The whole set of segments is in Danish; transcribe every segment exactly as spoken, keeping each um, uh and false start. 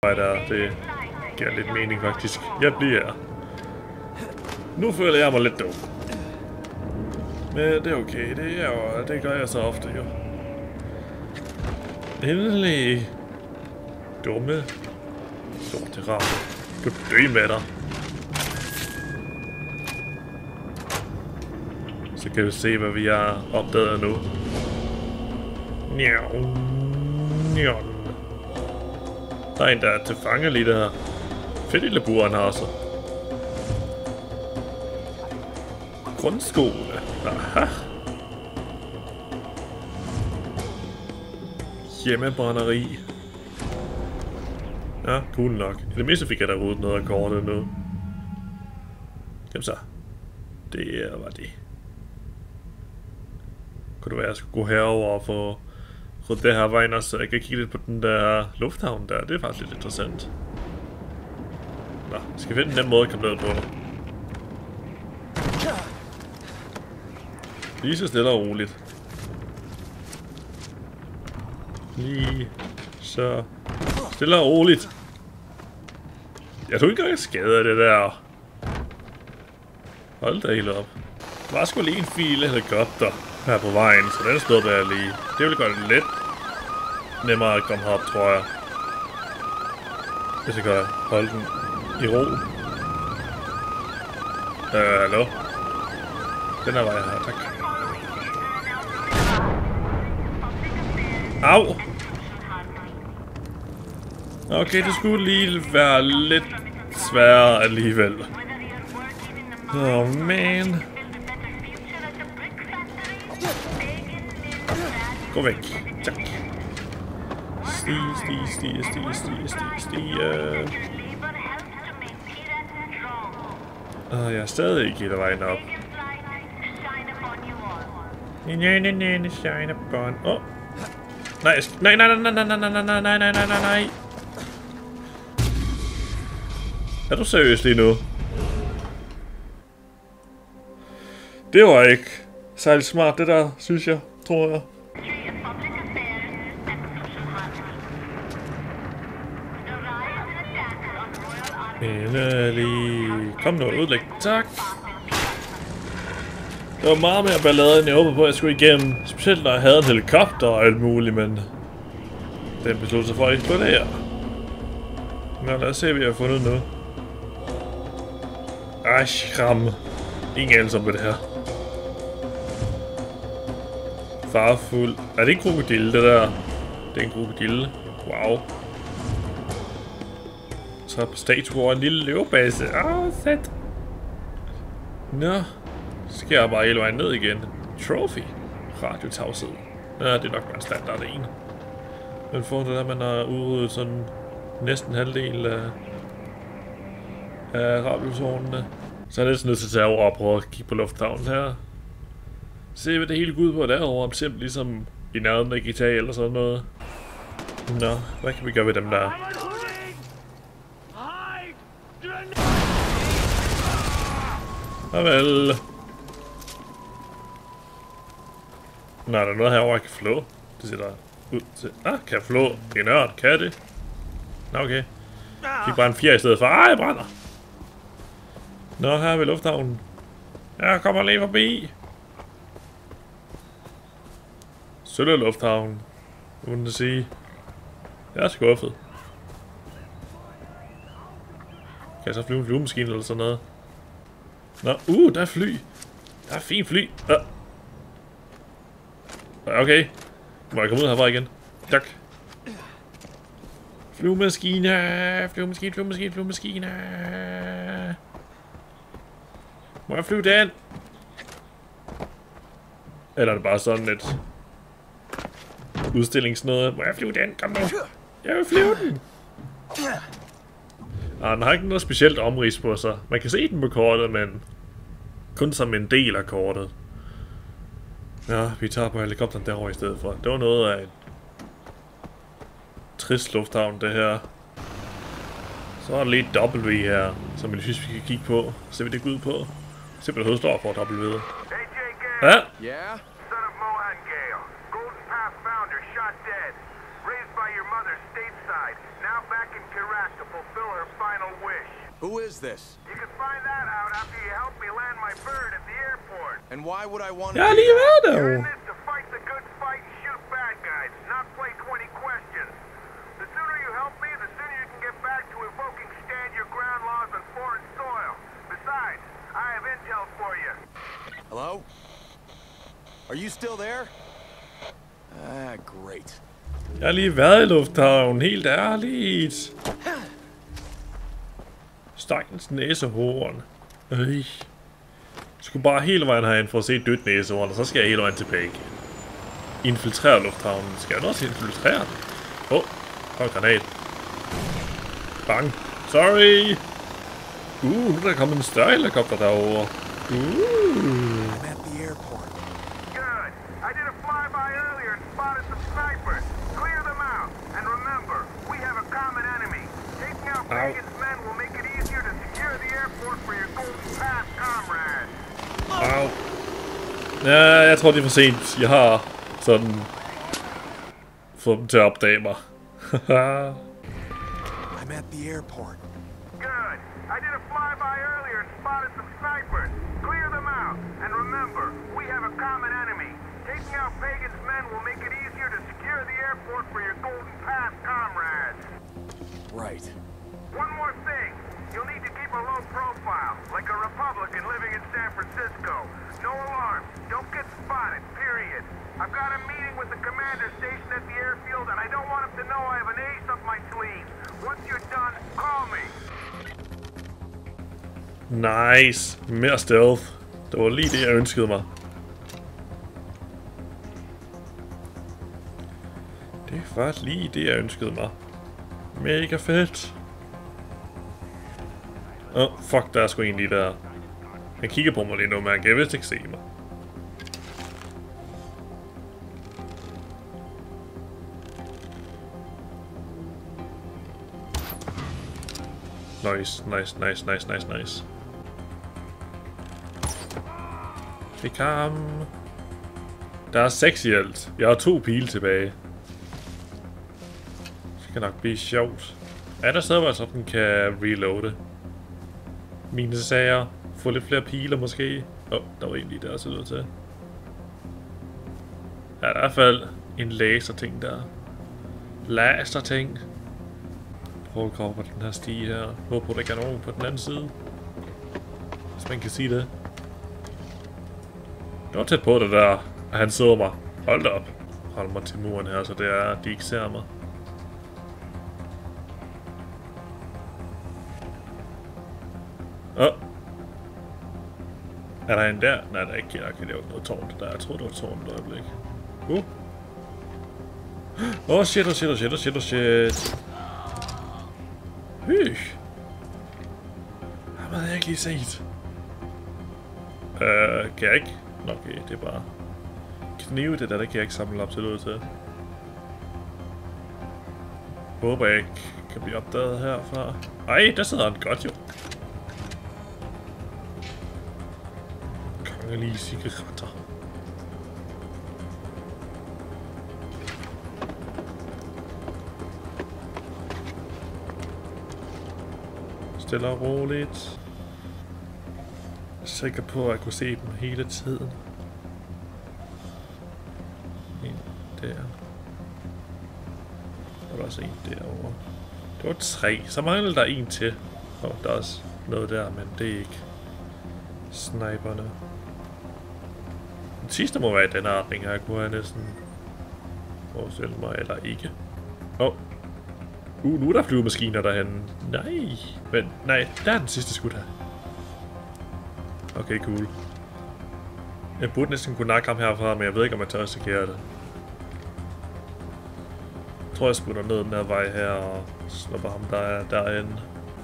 der, det giver lidt mening faktisk. Jeg bliver her. Nu føler jeg mig lidt dum. Men det er okay, det er jo, det gør jeg så ofte jo. Endelig. Dumme. Sorte ram. Du dø med dig. Så kan vi se, hvad vi har opdaget nu. Njau. Njau. Der er en, der er til fange lige der. Fedt lille bur, han har så. Grundskole. Aha. Hjemmebrænderi. Ja, cool nok. I det mindste fik jeg da ryddet noget af kortet nu. Jamen så. Det var det. Kunne det være, at jeg skulle gå herover og få ryddet det her vejen også, så jeg kan kigge lidt på den der lufthavn der. Det er faktisk lidt interessant. Nå, skal vi finde den måde at komme ned på. Lige så stille og roligt. Lige så stille og roligt. Jeg tror ikke engang, jeg skader det der. Hold da helt op. Der var sgu lige en file helikopter her på vejen, så den stod der lige. Det ville gøre det lidt nemmere at komme herop, tror jeg. Hvis jeg kan holde den i ro. Øh, hallo? Den her vej her, tak. Au! Okay, det skulle lige være lidt sværere alligevel. Åh, oh, man. Gå væk. Tak. Stige, stige, stige, stige, stige, stige, stige. Åh, jeg er stadig ikke hele vejen op. Nej, nej, nej, nej, shine upon. Åh. Nej, nej, nej, nej, nej, nej, nej, nej, nej, nej, nej, nej. Er du seriøs lige nu? Det var ikke særlig smart, det der, synes jeg, tror jeg. Endelig. Kom nu, udlæg. Tak. Det var meget mere ballade, end jeg håbede på, at jeg skulle igennem. Specielt når jeg havde en helikopter og alt muligt, men den besluttede sig for at eksplodere. Nå, lad os se, hvad jeg har fundet nu. Ej, skram. Ingen anelse om det her. Farfuld. Er det en krokodille, det der? Det er en krokodille. Wow. Så på statuer en lille løvebase. Åh, fedt. Nå. Så skal jeg bare hele vejen ned igen. Trophy. Radiotavshed. Ja, det er nok bare en standard en. Men for det der, man har udryddet sådan næsten halvdel af, af radiotårnene. Så er jeg næsten nødt til at tage over og prøve at kigge på lufthavnen her. Se hvad det hele går ud på derovre. Om simpelthen ligesom i nærheden af G T A eller sådan noget. Nå, hvad kan vi gøre ved dem der? Farvel. Nå, er der noget herovre, jeg kan flå? Det ser der ud til. Ah, kan jeg flå? Det er nørd, kan det? Nå, okay. Fik bare en fjer i stedet for. Ej, jeg brænder. Nå, her er vi lufthavnen. Jeg kommer lige forbi. Sølle lufthavn. Uden at sige. Jeg er skuffet. Kan jeg så flyve en flyvemaskine eller sådan noget? Nå, uh, der er fly. Der er fint fly. Uh. Okay. Må jeg komme ud herfra igen? Tak. Flyvemaskine. Flyvemaskine, flyvemaskine, flyvemaskine. Må jeg flyve den? Eller er det bare sådan et udstillingsnøde? Må jeg flyve den? Kom nu. Jeg vil flyve den. Ah, den har ikke noget specielt omrids på sig. Man kan se den på kortet, men kun som en del af kortet. Ja, vi tager på helikopteren derovre i stedet for. Det var noget af en trist lufthavn, det her. Så er der lige et W her, som jeg synes, vi kan kigge på. Se, hvad det går ud på. Se, hvad det står for W. Ja? Yeah? Golden Path founder shot dead. Raised by your mother stateside. Now back in Karate. Who is this? You can find that out after you help me land my bird at the airport. And why would I want to Jeg har do lige været that? der You're jo. in this to fight the good fight and shoot bad guys, not play twenty questions. The sooner you help me, the sooner you can get back to invoking stand your ground laws on foreign soil. Besides, I have intel for you. Hello? Are you still there? Ah, great. Jeg har lige været i lufthavnen, helt ærligt. Stakkens næsehorn. Øj. Skulle bare hele vejen herind for at se dødt næsehorn, og så skal jeg hele vejen tilbage igen. Infiltrere lufthavnen. Skal jeg nu også infiltrere den? Åh, oh, der er en granat. Bang. Sorry. Uh, nu er der kommet en større helikopter derovre. Uh. I'm at the airport. Good. I did a flyby earlier and spotted some snipers. Clear them out. And remember, we have a common enemy. Taking out Vegas men will make it easier to secure the airport for your Golden Pass comrades. Au. Ja, jeg tror det er for sent. Jeg har sådan fået dem til at opdage mig. I'm at the airport. Good. I did a flyby earlier and spotted some snipers. Clear them out. And remember, we have a common enemy. Taking out Vegas men will make it easier to secure the airport for your Golden Pass comrades. Right. One more thing. You'll need to keep a low profile, like a Republican living in San Francisco. No alarms. Don't get spotted, period. I've got a meeting with the commander stationed at the airfield, and I don't want him to know I have an ace up my sleeve. Once you're done, call me. Nice. Mere stealth. Det var lige det, jeg ønskede mig. Det er faktisk lige det, jeg ønskede mig. Mega fedt. Åh, oh, fuck, der er sgu en lige der. Han kigger på mig lige nu, men han kan vist ikke se mig. Nice, nice, nice, nice, nice, nice. Fik ham. Der er seks i alt. Jeg har to pile tilbage. Det skal nok blive sjovt. Er der steder, hvor jeg sådan kan reloade mine sager? Få lidt flere piler måske? Åh, oh, der var en lige der, så det til. Ja, der er i hvert fald en laser-ting der. Laser-ting. Prøv at komme på den her stige her. Håber, der ikke er nogen på den anden side. Hvis man kan sige det. Det var tæt på det der, at han så mig. Hold da op. Hold mig til muren her, så det er, at de ikke ser mig. Åh. Oh. Er der en der? Nej, der er ikke. Jeg kan lave noget tårn der. Jeg tror, det var tårn et øjeblik. Uh. Åh, oh, shit, oh shit, oh shit, oh shit, oh shit. Hyh. Ham havde jeg ikke lige set. Øh, kan jeg ikke? Nå, okay, det er bare knive, det der, der kan jeg ikke samle op til noget til. Håber jeg ikke kan blive opdaget herfra. Ej, der sidder han godt jo. Kongelige cigaretter. Stille og roligt. Sikker på, at jeg kunne se dem hele tiden. En der. Og der er også en derovre. Det var tre. Så mangler der en til. Og der er også noget der, men det er ikke sniperne. Den sidste må være i den retning her, kunne jeg næsten forestille mig, eller ikke. Åh. Oh. Uh, nu er der flyvemaskiner derhenne. Nej. Men, nej, der er den sidste skud her. Okay, cool. Jeg burde næsten kunne nakke ham herfra, men jeg ved ikke, om jeg tør risikere det. Jeg tror, jeg sputter ned den her vej her og slupper ham der er derinde.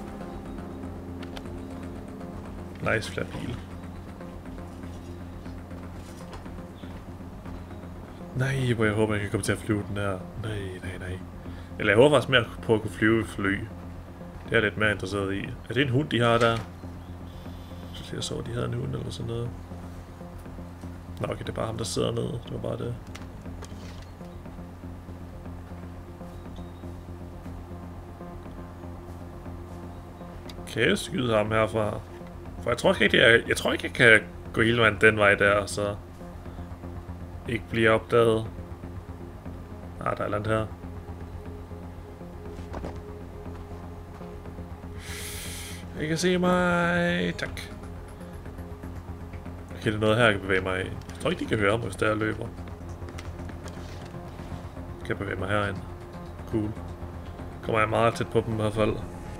Nice, flere bil. Nej, hvor jeg håber, jeg kan komme til at flyve den her. Nej, nej, nej. Eller jeg håber faktisk mere på at kunne flyve i fly. Det er jeg lidt mere interesseret i. Er det en hund, de har der? Jeg så, de havde en hund eller sådan noget. Nå, okay, det er bare ham, der sidder nede. Det var bare det. Kan jeg skyde ham herfra? For jeg tror ikke, jeg, jeg tror ikke, jeg kan gå hele vejen den vej der, så ikke blive opdaget. Ah, der er et her. Jeg kan se mig. Tak. Okay, det er noget her, jeg kan bevæge mig i. Jeg tror ikke, de kan høre mig, hvis der løber. Jeg kan bevæge mig herind. Cool. Kommer jeg meget tæt på dem i hvert fald.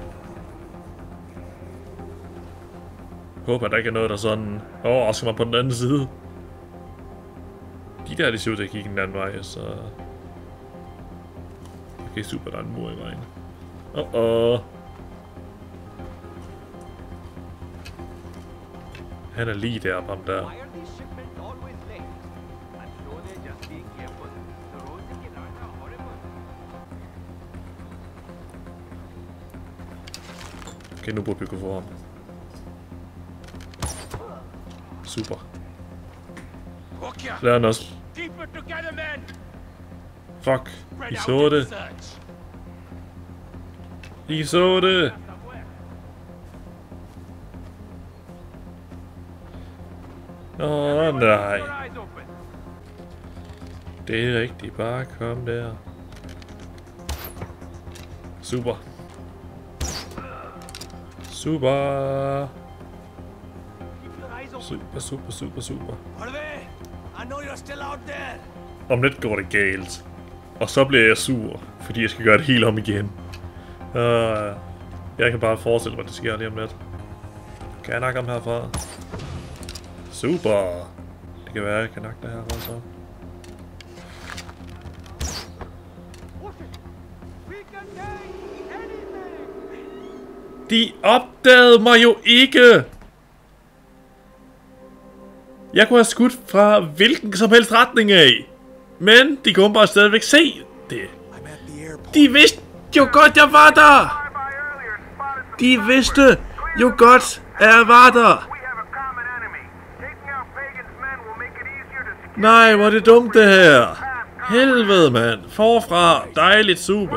Håber, der ikke er noget, der sådan overrasker mig på den anden side. De der, de ser ud til at kigge den anden vej, så... Okay, super, der er en mur i vejen. Åh, åh. Han er lige deroppe, ham der. Okay, nu burde vi kunne få ham. Super. Der er han også. Fuck. I så det. I så det. Åh, oh, nej. Det er rigtigt. Bare kom der. Super. Super. Super, super, super, super. Om lidt går det galt. Og så bliver jeg sur, fordi jeg skal gøre det hele om igen. Uh, jeg kan bare forestille mig, at det sker lige om lidt. Kan jeg nakke ham herfra? Super. Det kan være, at jeg kan nakke det herfra så. De opdagede mig jo ikke! Jeg kunne have skudt fra hvilken som helst retning af. Men de kunne bare stadigvæk se det. De vidste jo godt, jeg var der! De vidste jo godt, at jeg var der! Nej, hvor er det dumt det her! Helvede, mand! Forfra! Dejligt, super!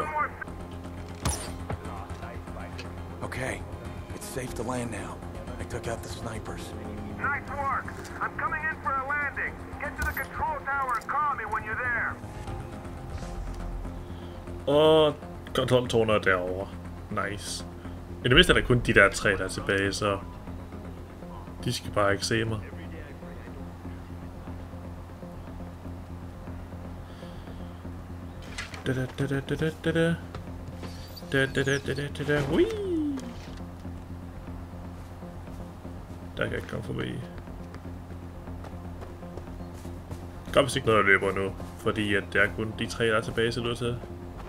Okay, it's safe to land now. I took out the snipers. Nice work. I'm coming in for a landing. Get to the control tower and call me when you're there. Og kontroltårnet er derovre. Nice. I det mindste er der kun de der tre, der er tilbage, så... De skal bare ikke se mig. Da da da da da da da. Da da da da da da da. Whee! Der kan jeg ikke komme forbi. Kom vist ikke noget, der løber nu. Fordi at det er kun de tre, der er tilbage, så du til.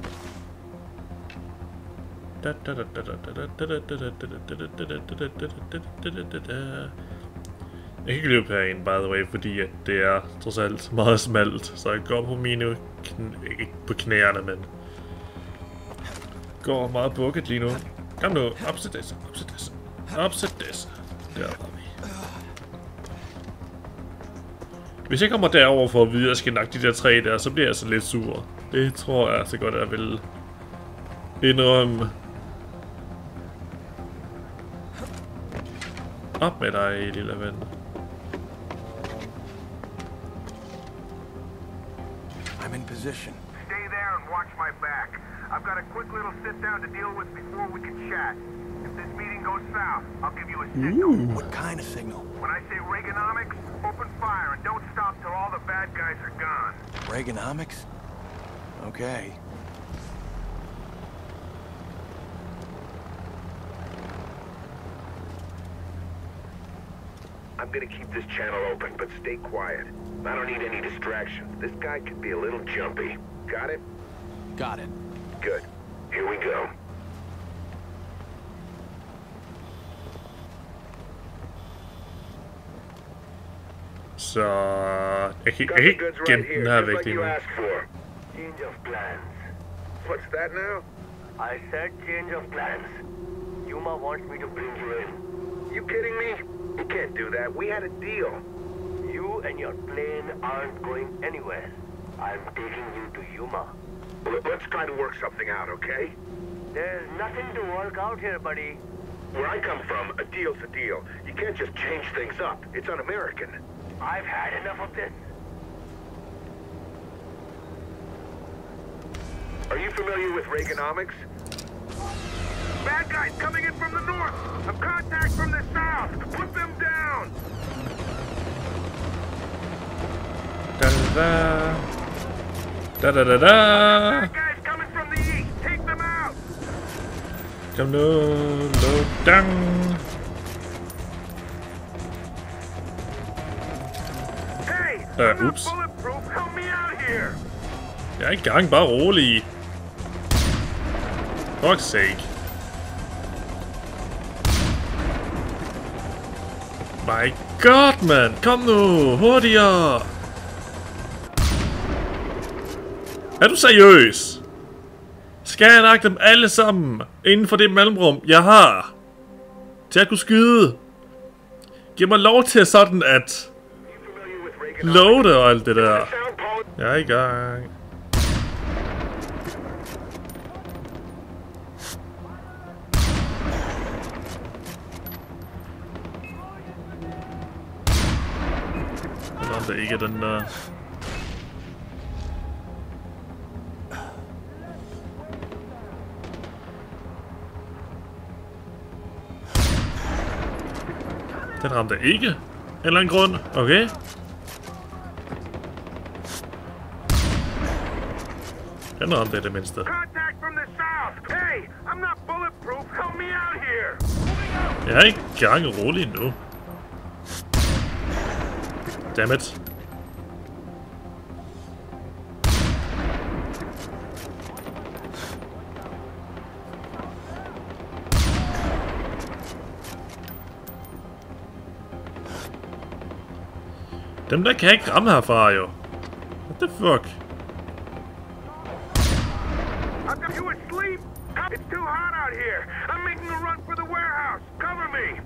Jeg kan ikke løbe herinde, by the way, fordi at det er trods alt meget smalt. Så jeg går på mine knæ, ikke på knæerne, men går meget bukket lige nu. Kom nu, opsæt det, opsæt det, opsæt det. Der var vi. Hvis jeg kommer derover for at vide, at jeg skal nakke de der tre der, så bliver jeg altså lidt sur. Det tror jeg så godt, at jeg vil indrømme. Op med dig, lille ven. I'm in position. Stay there and watch my back. I've got a quick little sit down to deal with before we can chat. If this meeting goes south, I'll give you a signal. Ooh. What kind of signal? When I say Reaganomics, open fire and don't stop till all the bad guys are gone. Reaganomics? Okay. I'm gonna keep this channel open, but stay quiet. I don't need any distractions. This guy could be a little jumpy. Got it? Got it. Good. Here we go. Så jeg kan ikke gemme den her væk lige nu. Change of plans. What's that now? I said change of plans. Yuma wants me to bring you in. You kidding me? You can't do that. We had a deal. You and your plane aren't going anywhere. I'm taking you to Yuma. Well, let's try to work something out, okay? There's nothing to work out here, buddy. Where I come from, a deal's a deal. You can't just change things up. It's un-American. I've had enough of this. Are you familiar with Reaganomics? Bad guys coming in from the north. I've contact from the south. Put them down. Da da da da da da. Bad guys coming from the east. Take them out. Kom nu, load down. Hey, Uh, I'm not oops. bulletproof. Help me out here. Jeg er i gang, bare rolig. Fuck's sake. My god, man! Kom nu! Hurtigere! Er du seriøs? Skal jeg nakke dem alle sammen inden for det mellemrum, jeg har? Til at kunne skyde? Giv mig lov til sådan at loade og alt det der. Jeg er i gang. Det er ikke den der. Den ramte ikke. En eller anden grund. Okay. Den ramte det mindste. Contact from the south. Hey, I'm not bulletproof. Help me out here. Jeg er ikke gang rolig nu. Dammit. Dem der kan ikke ramme herfra jo. What the fuck? How come you asleep? It's too hot out here. I'm making a run for the warehouse. Cover me.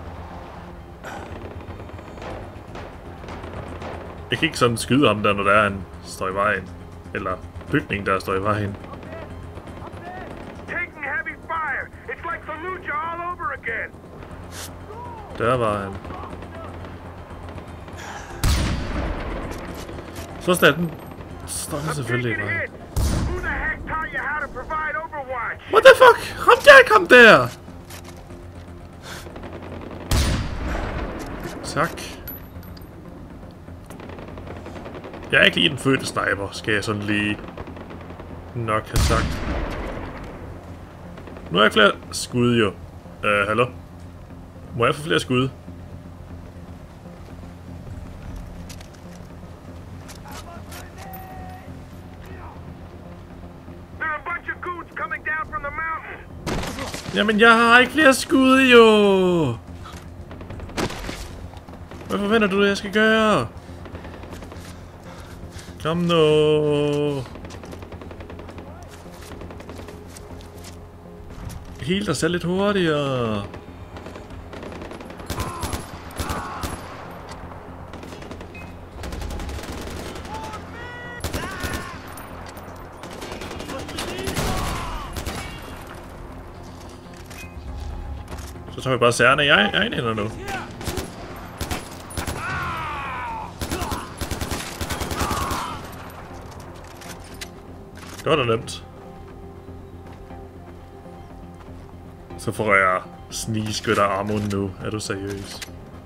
Jeg kan ikke sådan skyde ham der, når der er en står i vejen. Eller bygning, der står i vejen. Taking heavy fire. It's like Fallujah all over again. Der var han. Så står den. Står den selvfølgelig i vejen. Who the heck taught you how to provide Overwatch? What the fuck? Ramte jeg ikke ham der? Tak. Jeg er ikke lige den fødte sniper, skal jeg sådan lige nok have sagt. Nu har jeg flere skud jo. Øh, hallo? Må jeg få flere skud? Jamen, jeg har ikke flere skud jo. Hvad forventer du, jeg skal gøre? Kom nu. Heal dig selv lidt hurtigere. Så tager vi bare særne i egen ender nu. Det var da nemt. Så får jeg snigeskytter armor nu. Er du seriøs?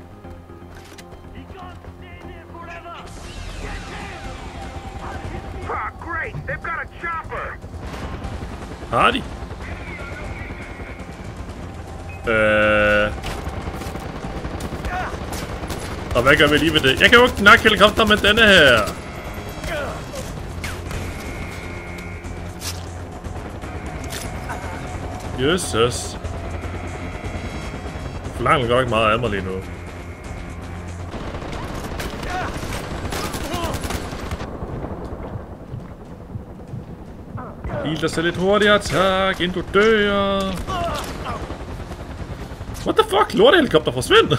Har de? Øh... Og hvad gør vi lige ved det? Jeg kan jo ikke nakke helikopter med denne her. Jesus. Forlanger godt ikke meget af mig lige nu. Heal dig selv lidt hurtigere, tak, inden du dør. What the fuck? Lortehelikopter forsvinder.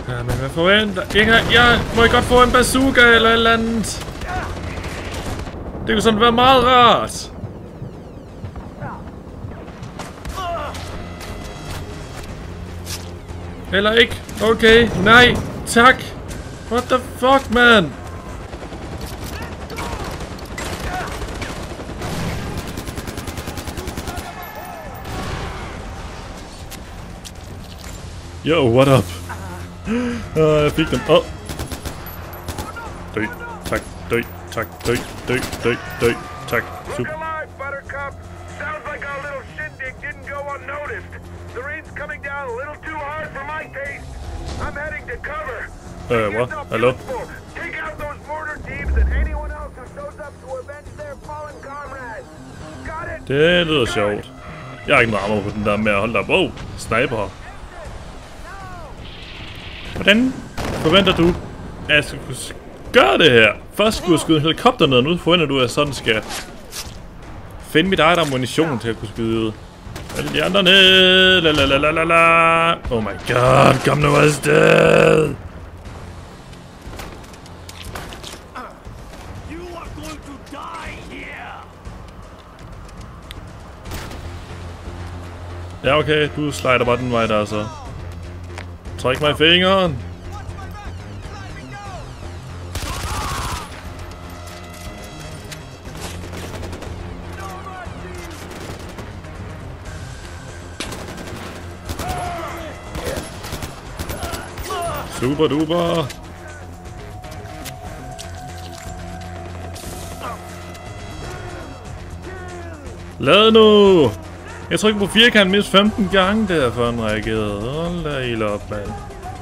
Ja, men hvad forventer? Jeg, kan, jeg må jeg godt få en bazooka eller et eller andet. Det kunne sådan være meget rart. Eller ikke? Okay, nej, tak. What the fuck, man? Yo, what up? Uh, jeg fik dem. Oh. Dø, tak, dø, tak, dø, dø, dø, dø, tak. Super. Sounds like our little shindig didn't go unnoticed. The rain's coming down a little too hard for my taste. I'm heading to cover. Uh, what? Hello? Take out those mortar teams and anyone else who shows up to avenge their fallen comrades. Got it? Det lyder sjovt. Jeg har ikke noget armor på den der med at holde dig. Wow, sniper. Hvordan forventer du, at jeg skal kunne gøre det her? Først skulle jeg skyde en helikopter ned, nu forventer du, at jeg sådan skal finde mit eget ammunition til at kunne skyde alle de andre ned. La la la la la la. Oh my god, kom nu afsted. Ja, okay, du slider bare den vej der så. Træk mig i fingeren. Super duper. Lad nu. Jeg trykker på firkant mindst femten gange der, før den reagerede. Hold da helt op, mand.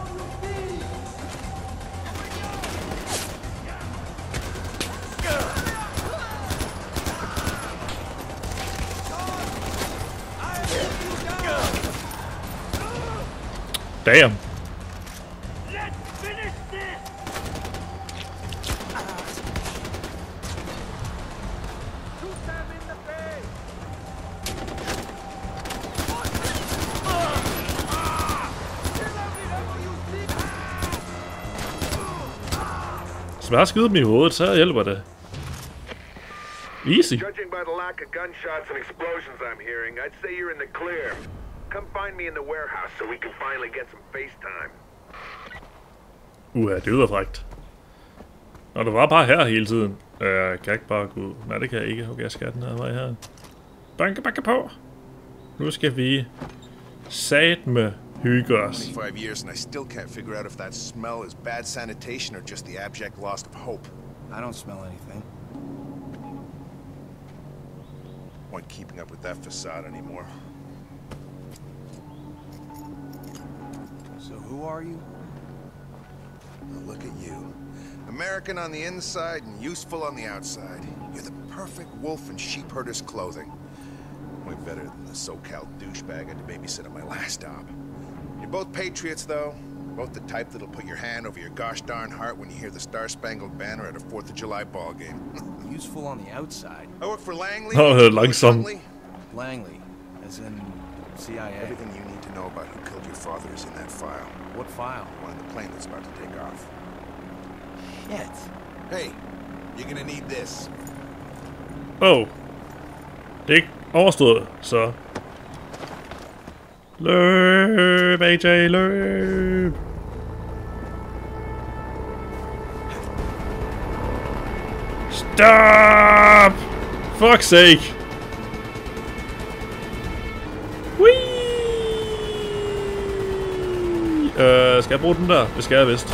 Damn. Hvis jeg har skydet dem i hovedet, så hjælper det. Easy. Judging by the lack of gunshots and explosions I'm hearing, I'd say you're in the clear. Come find me in the warehouse so we can finally get some FaceTime. Uha, det lyder frækt. Og du var bare her hele tiden. Jeg kan ikke bare gå... Nej, det kan jeg ikke. Okay, jeg skal den her vej her. Banke, banke på. Nu skal vi satme hygge os. twenty-five years and I still can't figure out if that smell is bad sanitation or just the abject loss of hope. I don't smell anything. Point keeping up with that facade anymore. So who are you? Well, look at you. American on the inside and useful on the outside. You're the perfect wolf in sheep herder's clothing. Way better than the SoCal douchebag I had to babysit at my last stop. You're both patriots, though. Both the type that'll put your hand over your gosh darn heart when you hear the Star-Spangled Banner at a fourth of July ball game. Useful on the outside. I work for Langley. Oh, langsom. Langley, as in C I A. Everything you need to know about who killed your father is in that file. What file? One of the plane that's about to take off. Shit. Hey, you're gonna need this. Oh. Det er ikke overstået, så... Løb, A J, løb! Stop! Fuck's sake! Whee! Øh, skal jeg bruge den der? Det skal jeg vist.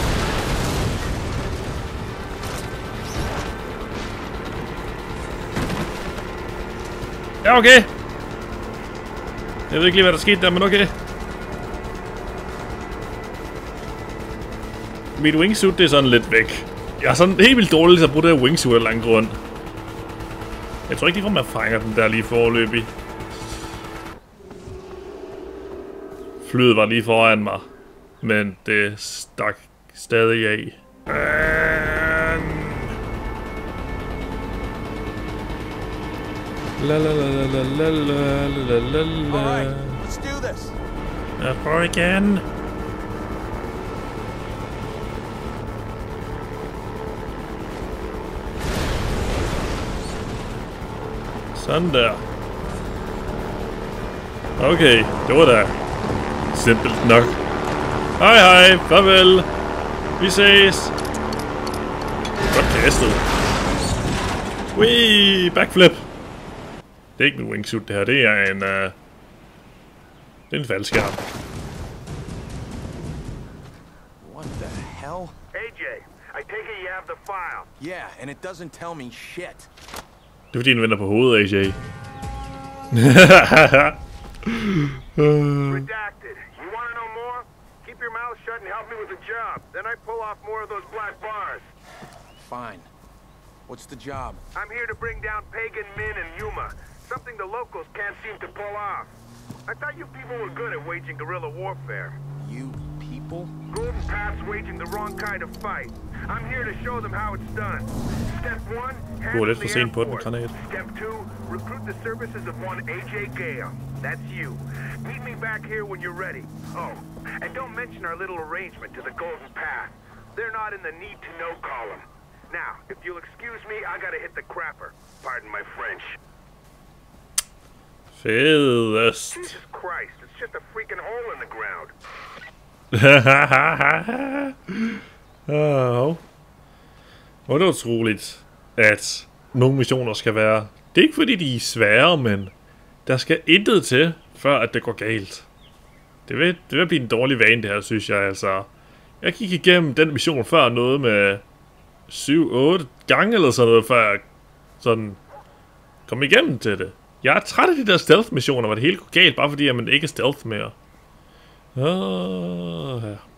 Ja, okay. Jeg ved ikke lige, hvad der skete der, men okay. Mit wingsuit, det er sådan lidt væk. Jeg er sådan helt vildt dårlig til at bruge det her wingsuit af lang grund. Jeg tror ikke lige, at man fanger den der lige forløbig. Flyet var lige foran mig, men det stak stadig af. La la la la la la la la la. Let's do this. Jeg prøver igen. Sådan der. Okay, det var da simpelt nok. Hej hej, farvel. Vi ses. Godt kastet. Wee, backflip. Det er ikke en wingsuit det her, det er en... Uh, det er en faldskærm. What the hell? A J, I take it you have the file. Yeah, and it doesn't tell me shit. Det er fordi, den vender på hovedet, A J. Redacted. You want to know more? Keep your mouth shut and help me with the job. Then I pull off more of those black bars. Fine. What's the job? I'm here to bring down Pagan, Min, and Yuma. Something the locals can't seem to pull off. I thought you people were good at waging guerrilla warfare. You people? Golden Path's waging the wrong kind of fight. I'm here to show them how it's done. Step one, Du var lidt handle for the sent på den, airport. granat. Step two, recruit the services of one A J Gale. That's you. Meet me back here when you're ready. Oh, and don't mention our little arrangement to the Golden Path. They're not in the need-to-know column. Now, if you'll excuse me, I gotta hit the crapper. Pardon my French. Fedest. Jesus Christ, it's just a freaking hole in the ground. oh. Hvor er det utroligt, at nogle missioner skal være... Det er ikke fordi, de er svære, men der skal intet til, før at det går galt. Det vil, det vil blive en dårlig vane, det her, synes jeg. Altså, jeg gik igennem den mission før noget med syv otte gange eller sådan noget, før jeg sådan kom igennem til det. Jeg er træt af de der stealth-missioner, hvor det hele går galt, bare fordi at man ikke er stealth mere. Åh, ja.